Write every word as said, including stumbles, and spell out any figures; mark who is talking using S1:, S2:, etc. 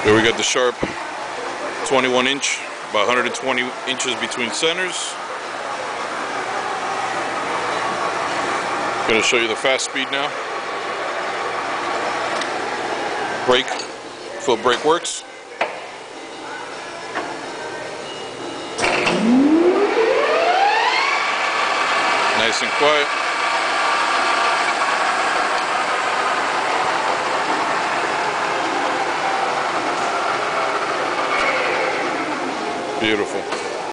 S1: There we got the Sharp twenty-one inch, about one hundred twenty inches between centers. Going to show you the fast speed now. Brake, foot brake works. Nice and quiet. Beautiful.